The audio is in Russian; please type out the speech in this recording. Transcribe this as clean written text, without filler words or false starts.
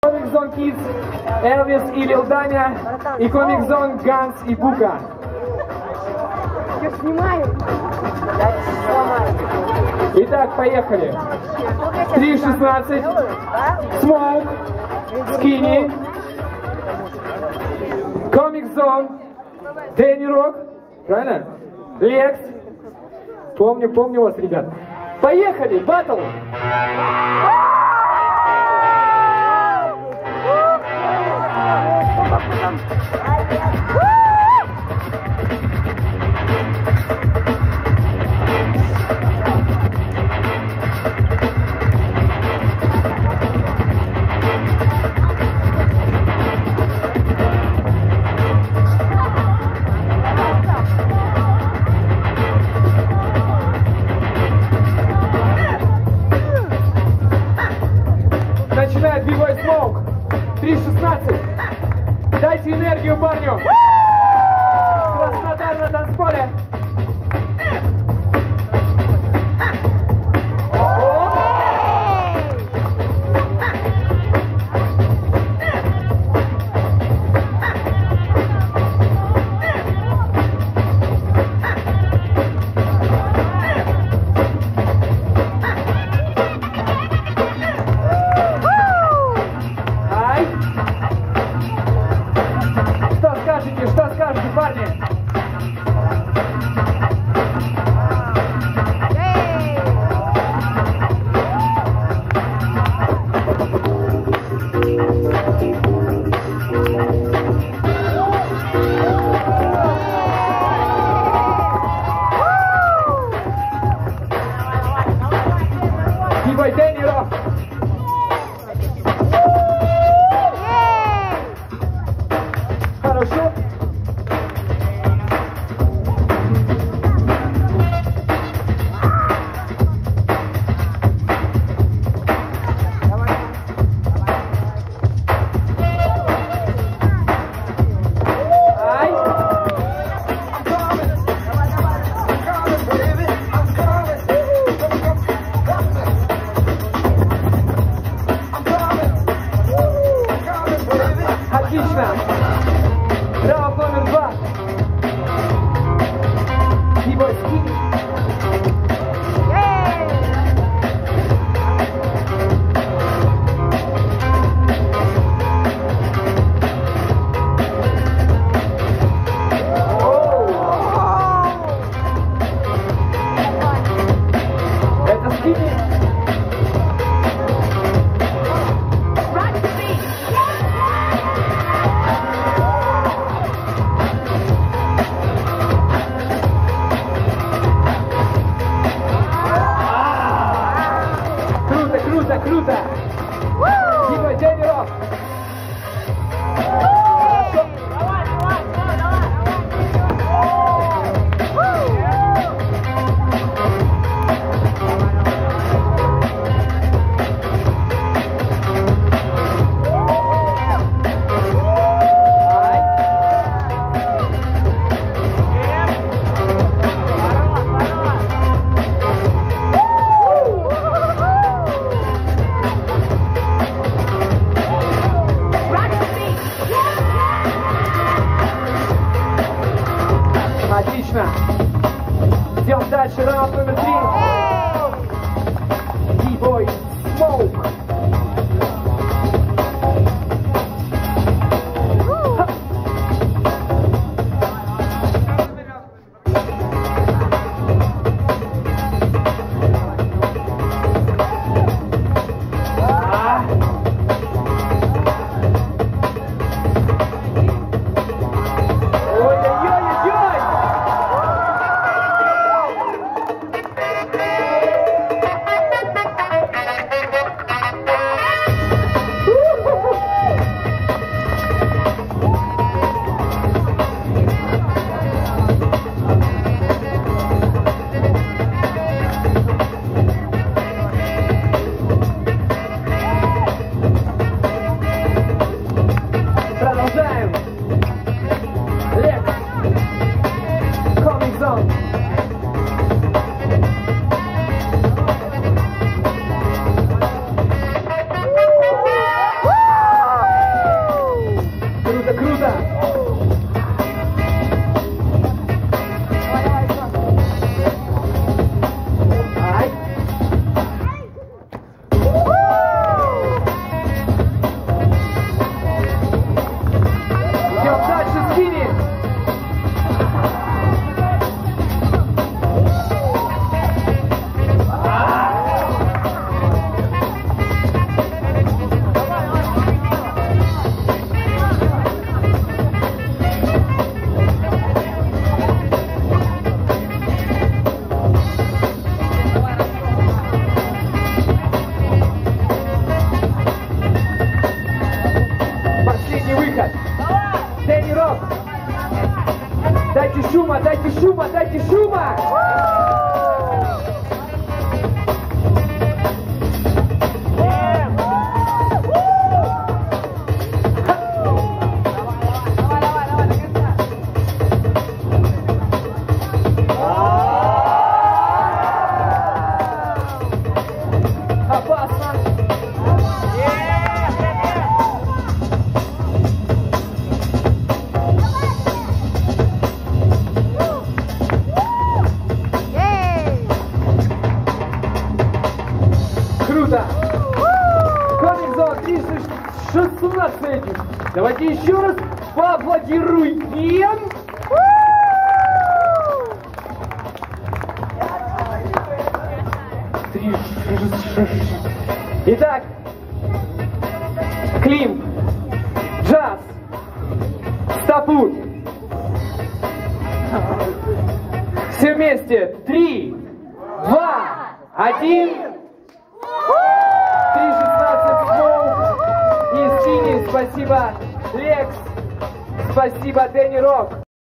Comic Zone Kids, Элвис и Лил Даня, и Comic Zone Ганс и Бука. Я снимаю. Итак, поехали. 3:16. Смоук, Скини, Comic Zone, Дэнни Рок, правильно? Лекс. Помню вас, ребят. Поехали, баттл! Начинает бивой Смоук. 3:16. Дайте энергию парню. Краснодар на танцполе. Что скажете, парни? Бивой Дэнни Рок. Хорошо. Отлично! Раунд номер 2. Бивой Скини. Это Скини. шума, дайте шума, дайте шума! Опасно! Круто! Комик-зон 316! Давайте еще раз поаплодируем! Итак, Клим, Джаз, Стопут. Все вместе. 3, 2, 1. 3:16 Smoke и Скини. Спасибо, Лекс. Спасибо, Дэнни Рок.